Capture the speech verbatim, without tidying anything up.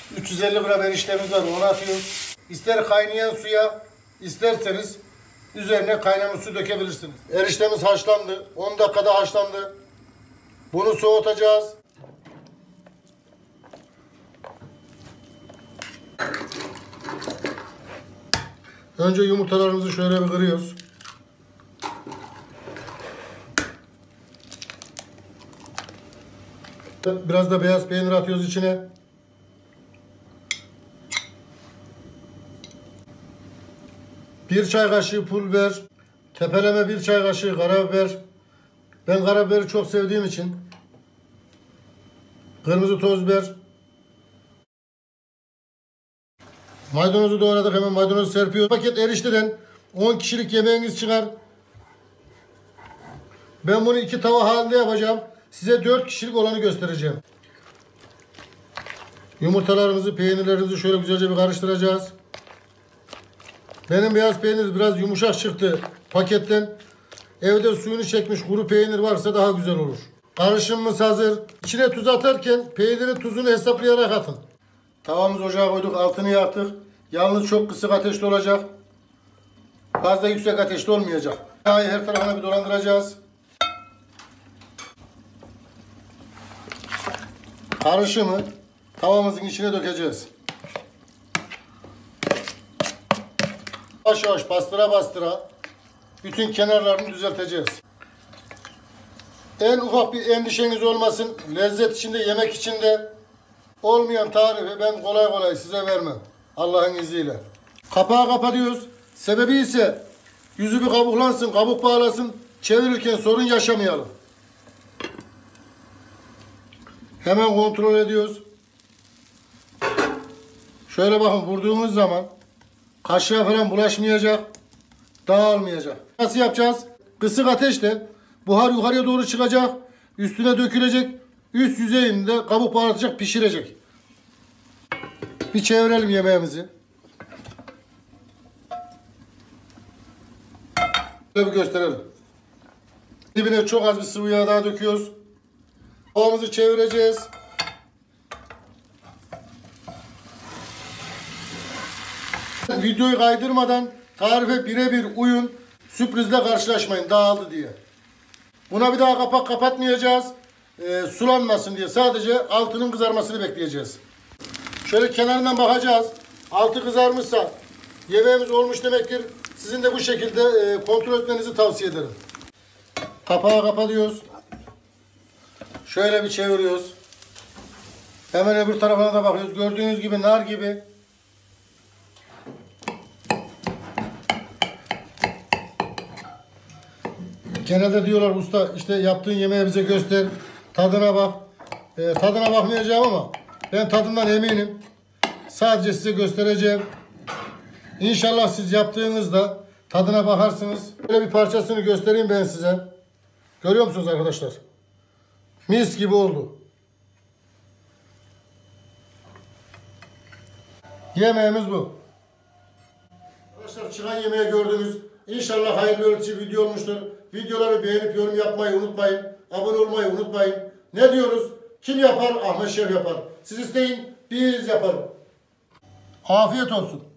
üç yüz elli gram eriştemiz var, onu atıyoruz. İster kaynayan suya, isterseniz üzerine kaynamış su dökebilirsiniz. Eriştemiz haşlandı. on dakikada haşlandı. Bunu soğutacağız. Önce yumurtalarımızı şöyle bir kırıyoruz. Biraz da beyaz peynir atıyoruz içine. Bir çay kaşığı pul biber. Tepeleme bir çay kaşığı karabiber. Ben karabiberi çok sevdiğim için. Kırmızı toz biber. Maydanozu doğradık, hemen maydanozu serpiyoruz. Paket erişteden on kişilik yemeğiniz çıkar. Ben bunu iki tava halinde yapacağım. Size dört kişilik olanı göstereceğim. Yumurtalarımızı, peynirlerimizi şöyle güzelce bir karıştıracağız. Benim beyaz peynir biraz yumuşak çıktı paketten. Evde suyunu çekmiş kuru peynir varsa daha güzel olur. Karışımımız hazır. İçine tuz atarken peynirin tuzunu hesaplayarak atın. Tavamızı ocağa koyduk, altını yaktık. Yalnız çok kısık ateşte olacak. Fazla yüksek ateşte olmayacak. Yağı her tarafına bir dolandıracağız. Karışımı tavamızın içine dökeceğiz. Yavaş yavaş bastıra bastıra bütün kenarlarını düzelteceğiz. En ufak bir endişeniz olmasın. Lezzet içinde, yemek içinde olmayan tarifi ben kolay kolay size vermem. Allah'ın izniyle. Kapağı kapatıyoruz. Sebebi ise yüzü bir kabuklansın, kabuk bağlasın. Çevirirken sorun yaşamayalım. Hemen kontrol ediyoruz. Şöyle bakın, vurduğumuz zaman kaşığa falan bulaşmayacak, dağılmayacak. Nasıl yapacağız? Kısık ateşte buhar yukarıya doğru çıkacak, üstüne dökülecek, üst yüzeyinde kabuk bağlatacak, pişirecek. Bir çevirelim yemeğimizi. Şöyle bir gösterelim. Dibine çok az bir sıvı yağ daha döküyoruz. Tavamızı çevireceğiz. Videoyu kaydırmadan tarife birebir uyun. Sürprizle karşılaşmayın dağıldı diye. Buna bir daha kapak kapatmayacağız. E, sulanmasın diye sadece altının kızarmasını bekleyeceğiz. Şöyle kenarından bakacağız. Altı kızarmışsa yemeğimiz olmuş demektir. Sizin de bu şekilde e, kontrol etmenizi tavsiye ederim. Kapağı kapatıyoruz. Şöyle bir çeviriyoruz. Hemen öbür tarafına da bakıyoruz. Gördüğünüz gibi nar gibi. Genelde diyorlar usta işte yaptığın yemeği bize göster. Tadına bak. E, tadına bakmayacağım ama ben tadından eminim. Sadece size göstereceğim. İnşallah siz yaptığınızda tadına bakarsınız. Böyle bir parçasını göstereyim ben size. Görüyor musunuz arkadaşlar? Mis gibi oldu. Yemeğimiz bu. Arkadaşlar çıkan yemeği gördünüz. İnşallah hayırlı öğretici video olmuştur. Videoları beğenip yorum yapmayı unutmayın. Abone olmayı unutmayın. Ne diyoruz? Kim yapar? Ahmet Şef yapar. Siz isteyin, biz yaparız. Afiyet olsun.